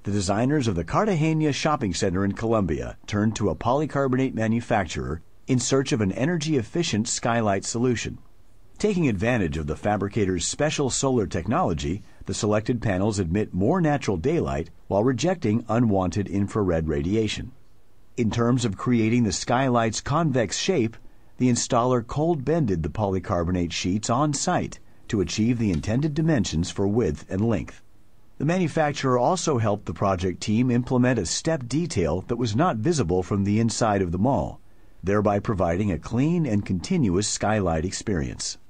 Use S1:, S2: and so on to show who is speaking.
S1: the designers of the Cartagena Shopping Center in Colombia turned to a polycarbonate manufacturer in search of an energy-efficient skylight solution. Taking advantage of the fabricator's special solar technology, the selected panels emit more natural daylight while rejecting unwanted infrared radiation. In terms of creating the skylight's convex shape, the installer cold-bended the polycarbonate sheets on site to achieve the intended dimensions for width and length. The manufacturer also helped the project team implement a step detail that was not visible from the inside of the mall, thereby providing a clean and continuous skylight experience.